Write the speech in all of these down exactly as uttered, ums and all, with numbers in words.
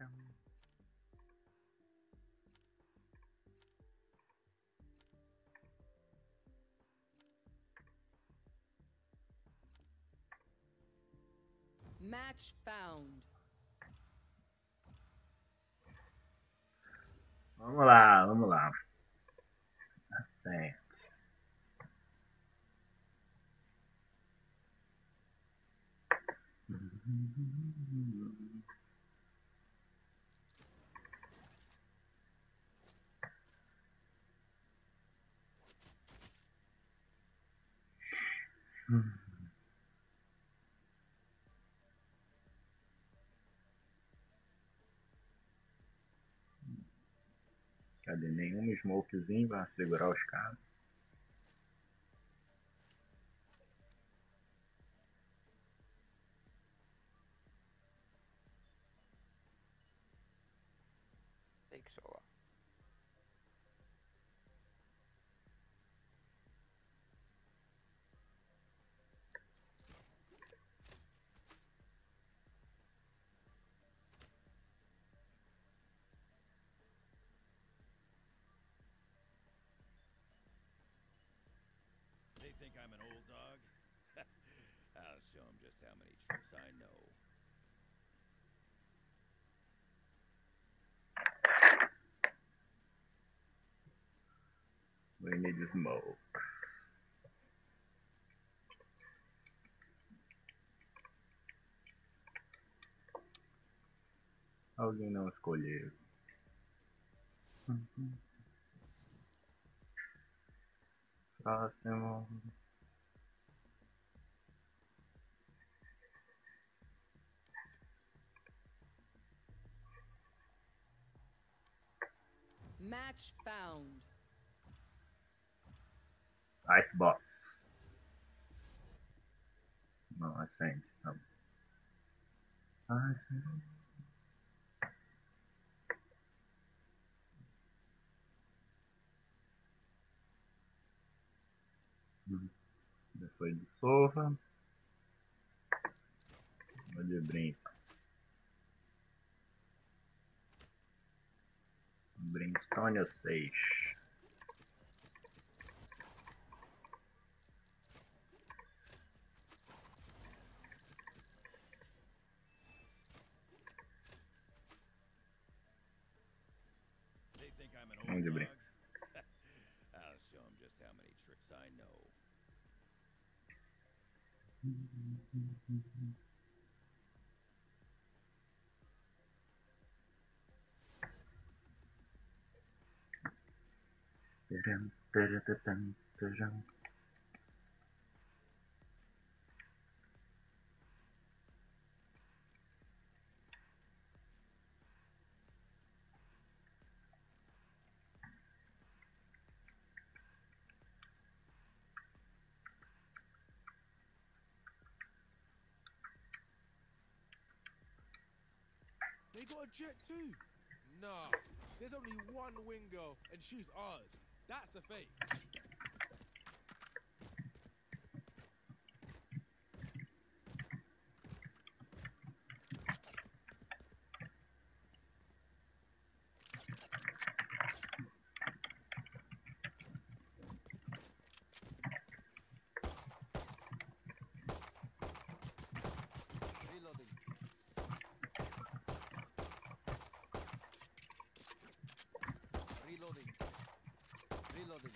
Match found. Vamos lá, vamos lá. Tem. Cadê nenhum smokezinho pra segurar os caras? Take Sova. They think I'm an old dog? I'll show them just how many tricks I know. We need smoke. Alguém não escolheu. Próximo. Match found. Icebox. Não, acende. Tá bom. Acende. Depois de sova. Vou de brinco. Brimstone ou seis. They think I'm an Vamos old de dog? brinco. I'll show them just how many tricks I know. Taram, taratam, taram. They got a jet too. Nah, there's only one Wingo, and she's ours. That's a fake. Reloading. Reloading. Reloading.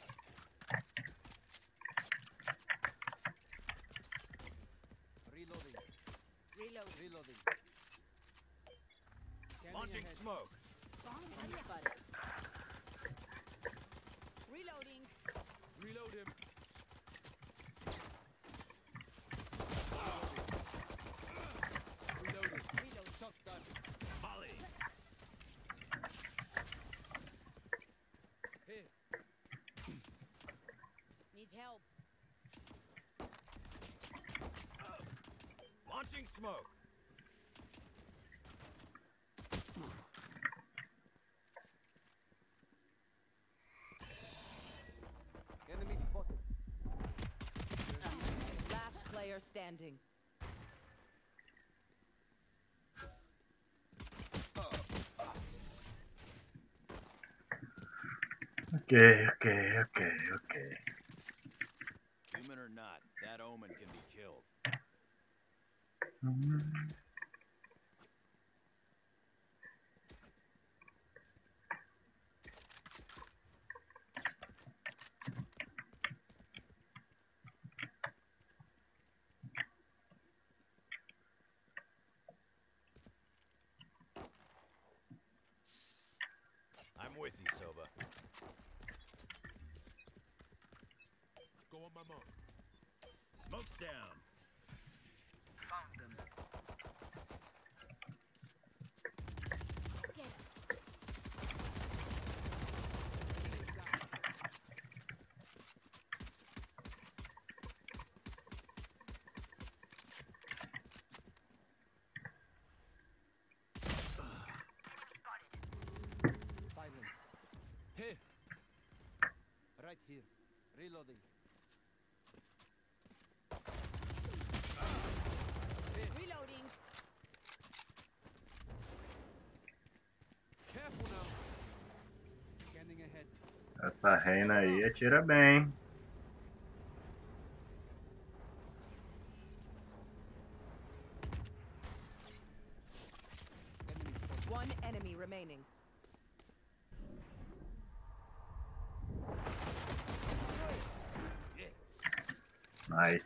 Reloading. Reload. Reloading. Launching smoke. Reloading. Reload him. Reload him. Reload. Shotgun. Molly. Here. Need help. Launching smoke. Enemy spotted. Last player standing. Okay, okay, okay, okay. Human or not, that omen can be killed. Mm. I'm with you, Soba. Go on my mark. Smoke's down. Found them. Silence. Here. Right here. Reloading. Reloading. Careful now. Scanning ahead. Essa reina aí atira bem. Enemy spotted. One enemy remaining. Nice.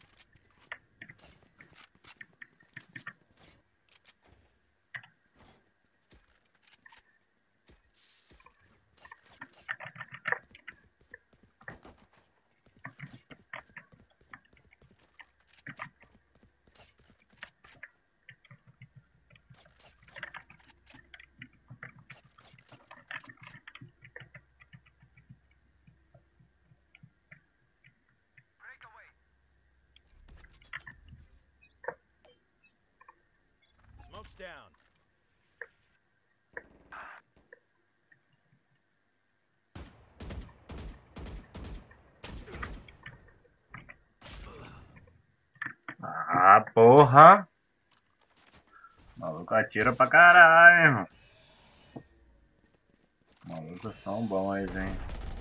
Smoke's down. Ah, porra. O maluco atira pra caralho, irmão. Malucos são bons, hein.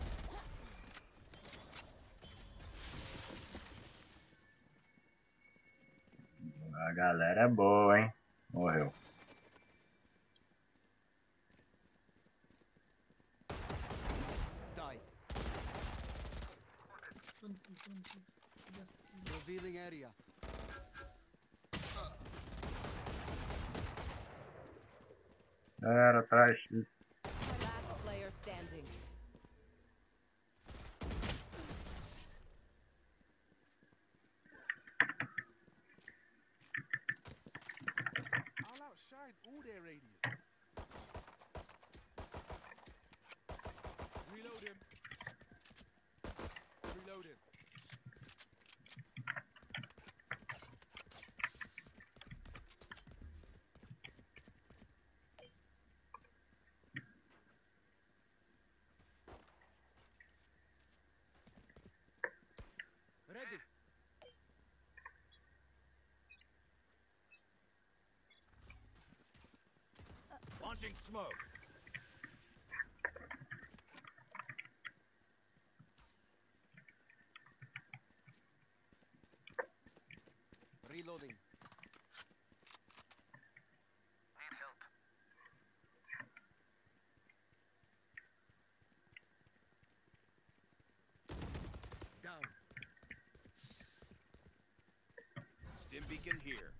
A galera é boa, hein. Morreu. Die. Revealing area. Galera, atrás. Last player standing. I'll outshine all their radiance. Reload him. Reload him. Ready. Launching smoke. Reloading. Down. Stim beacon here.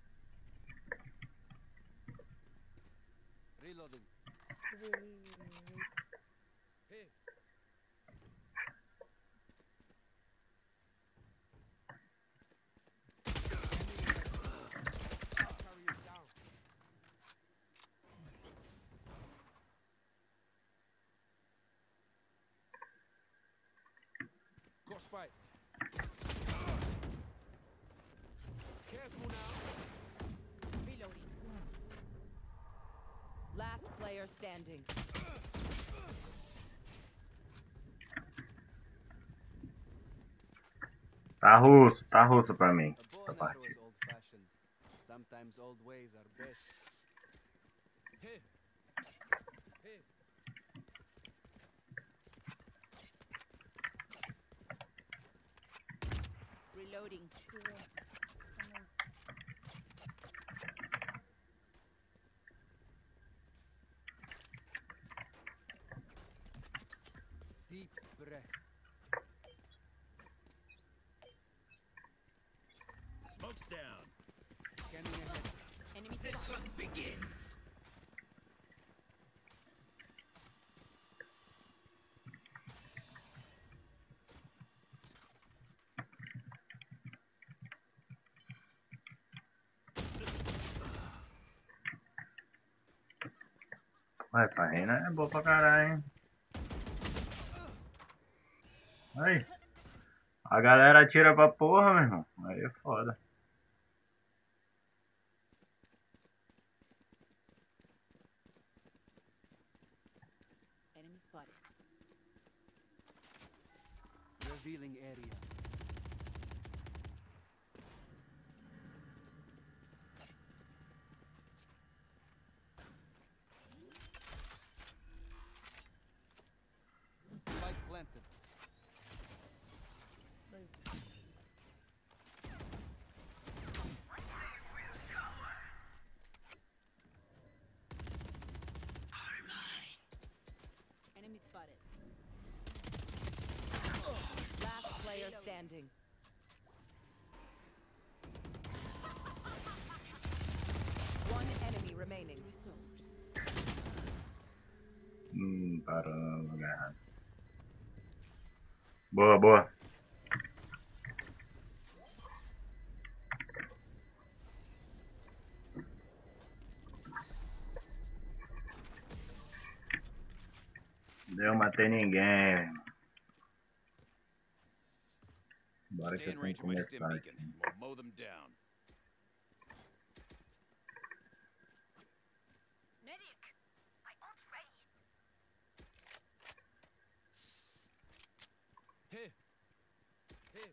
Reloading. Here. Carry him down. Got spike. Careful now. Reloading. Last player standing. Tá russo, tá russo pra mim. A bow Essa and arrow partida. is old-fashioned. Sometimes old ways are best. Here. Here. Reloading. Deep breath. Smoke's down. Scanning ahead. Enemy spotted. Begins. Ué, essa reina é boa pra caralho, hein? Aí. A galera atira pra porra, meu irmão. Aí é foda. Enemy spotted. Revealing area. Spike planted. Enemy spotted. Last player standing. One enemy remaining. Hum, parando, agarrado. Boa, boa. Não matei ninguém. Bora que Stay eu in tenho range que of my stim começar beacon. aqui. We'll mow them down. Medic! My ult's ready. Here. Here.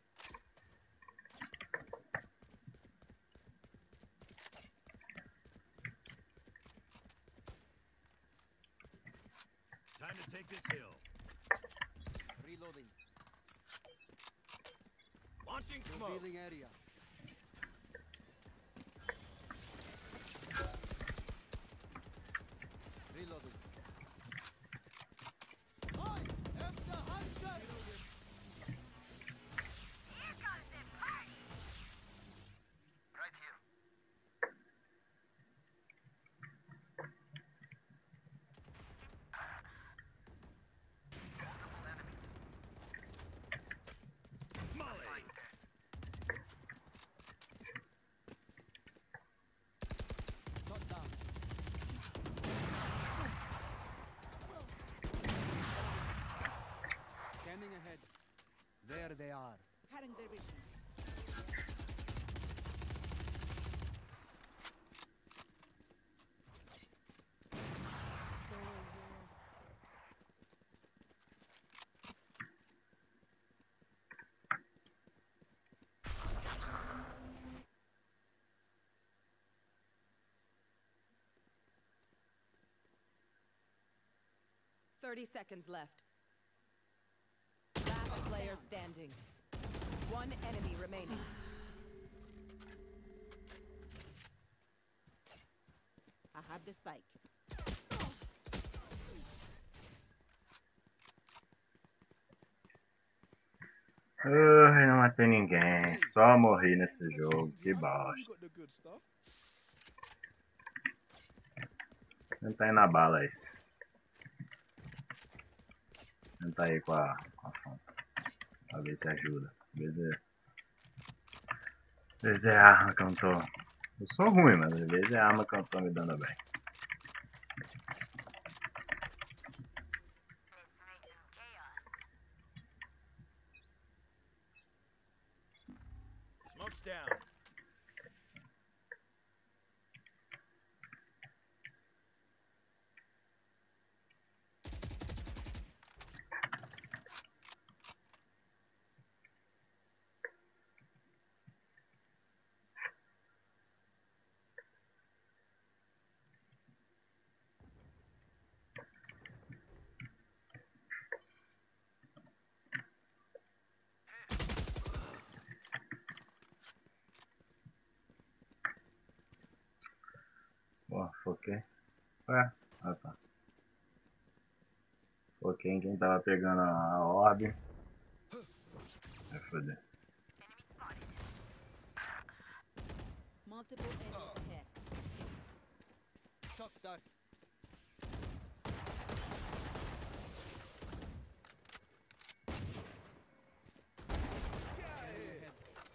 Time to take this hill. Reloading. Launching smoke. Revealing area. Reloading. I am the hunter. Here comes the party! Right here. Multiple enemies. Molly. Shot down. Scanning ahead. There they are. Cutting their vision. Thirty seconds left. Last player standing. One enemy remaining. I have the spike. Ai, não matei ninguém. Só morri nesse jogo. Que You bosta. got the good stuff. Tenta ir na bala aí. Tenta ir com a, com a fonte. Pra ver se ajuda. Às vezes é... Às vezes é a arma que eu não tô... Eu sou ruim, mas às vezes é a arma que eu não tô me dando bem. Let's make some chaos. Smoke's down. Pô, foquei. Ué, ah tá. Foquei em quem tava pegando a, a orbe. Vai foder. Multiple enemies ahead. Shock dart. Scanning ahead.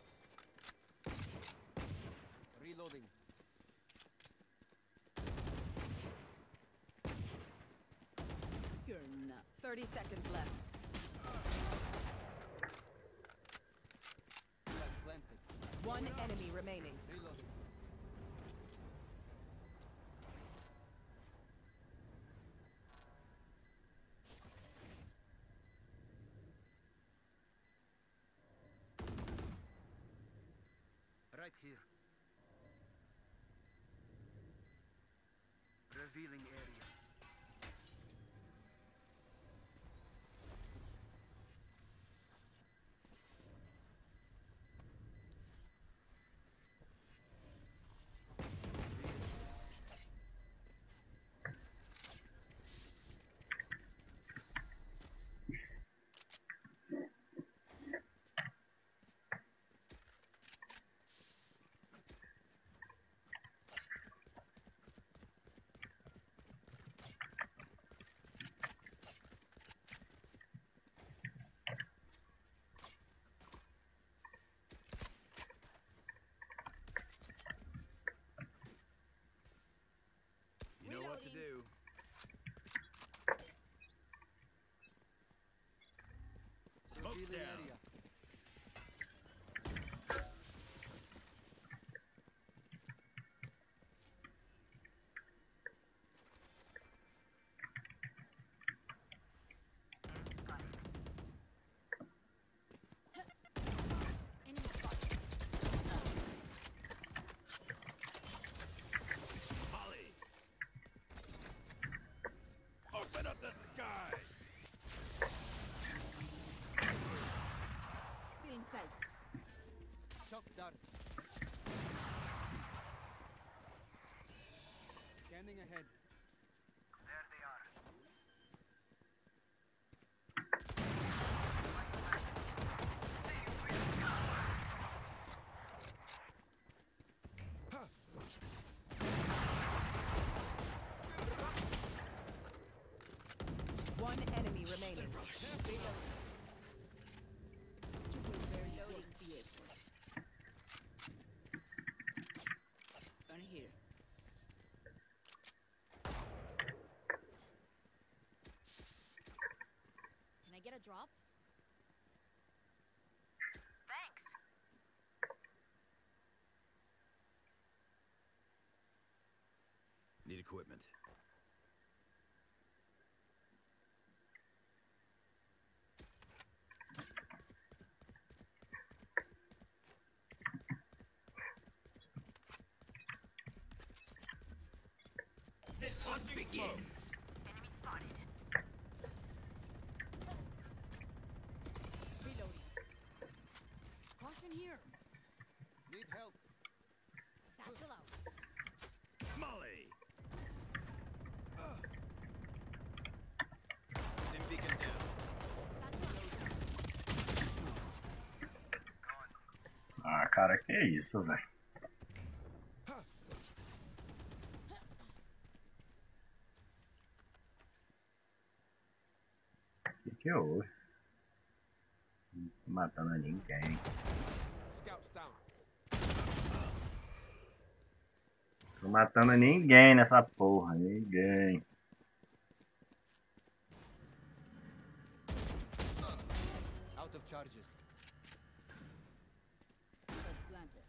Reloading. You're not. thirty seconds left. Flag planted. One enemy remaining. Reloading. Right here. Revealing area. You know what to do. Smoke's Revealing down. area. Molly! Open up the sky! Still in sight. Shock dart. Scanning ahead. There they are. One enemy remaining. Gonna here. Can I get a drop? Thanks. Need equipment. Enemy spotted. Reloading. Caution here. Need help. Satchel out. Molly! Stim beacon down. Satchel out. Ah, cara, que isso, velho. Que que houve? Não tô matando ninguém. Scouts down. Tô matando ninguém nessa porra, ninguém. Out of charges. Planted.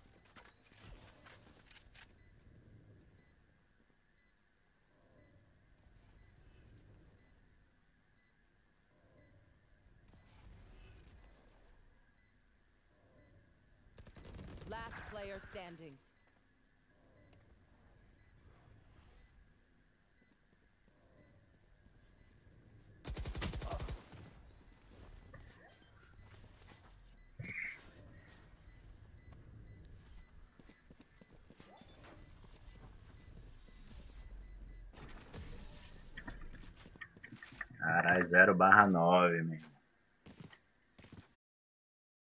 Last player standing. zero barra nove, man.